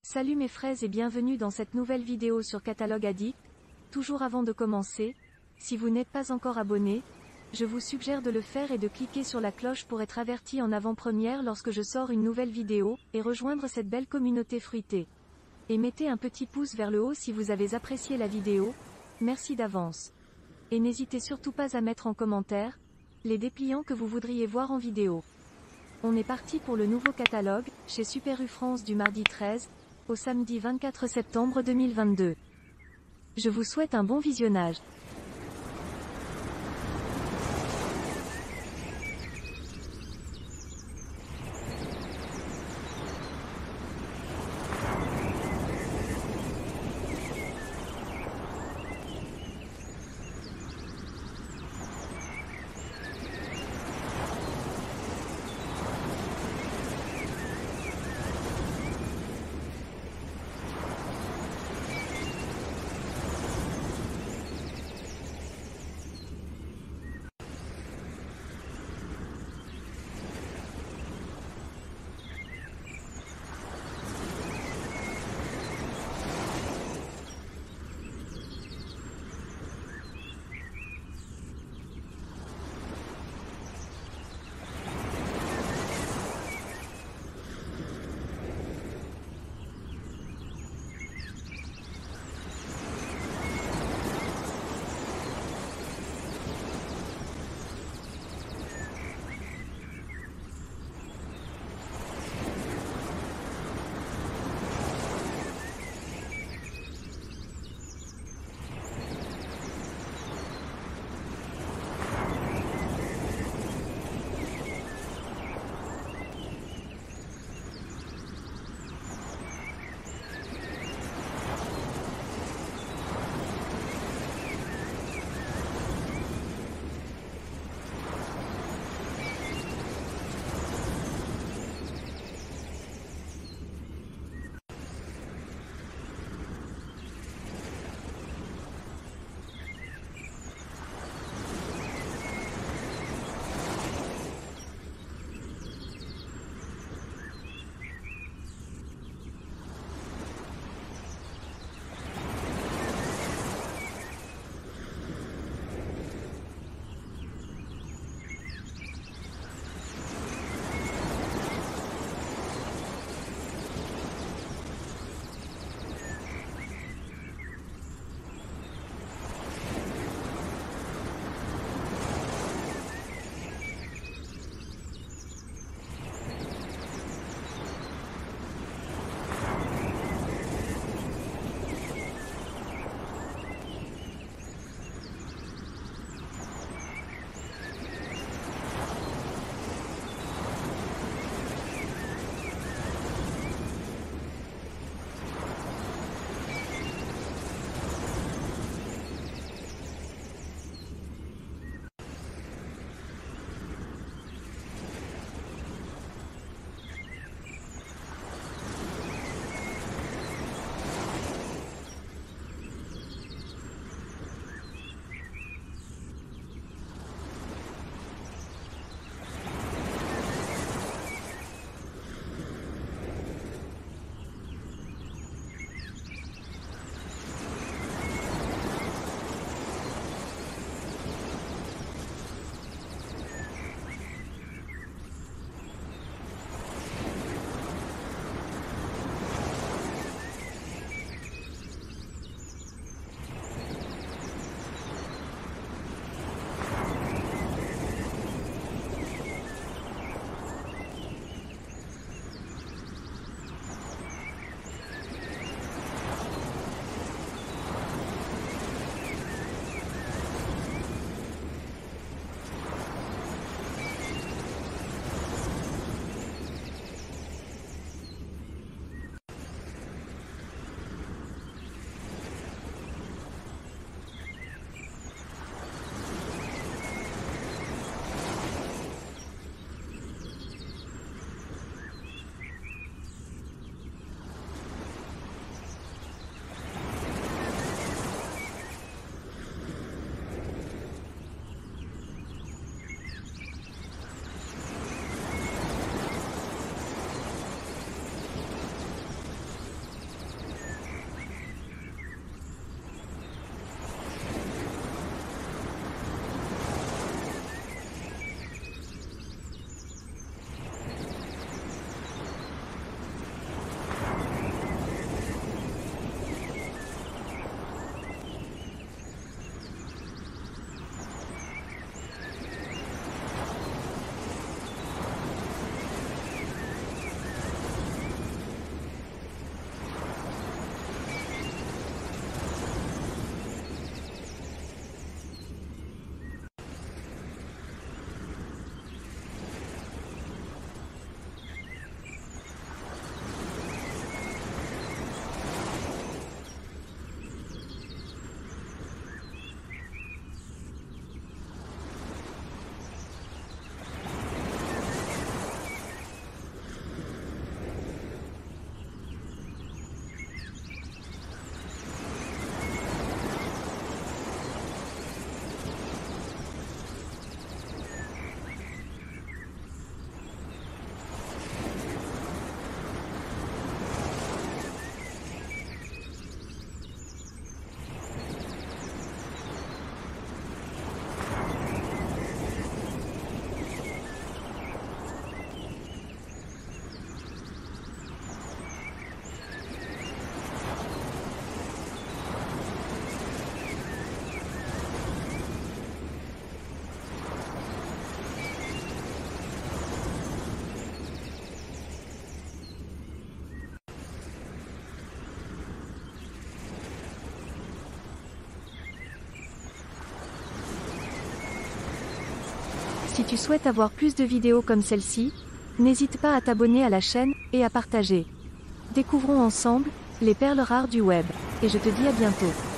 Salut mes fraises et bienvenue dans cette nouvelle vidéo sur Catalogue Addict. Toujours avant de commencer, si vous n'êtes pas encore abonné, je vous suggère de le faire et de cliquer sur la cloche pour être averti en avant-première lorsque je sors une nouvelle vidéo, et rejoindre cette belle communauté fruitée. Et mettez un petit pouce vers le haut si vous avez apprécié la vidéo, merci d'avance. Et n'hésitez surtout pas à mettre en commentaire les dépliants que vous voudriez voir en vidéo. On est parti pour le nouveau catalogue, chez Super U France du mardi 13 au samedi 24 septembre 2022. Je vous souhaite un bon visionnage. Si tu souhaites avoir plus de vidéos comme celle-ci, n'hésite pas à t'abonner à la chaîne, et à partager. Découvrons ensemble, les perles rares du web. Et je te dis à bientôt.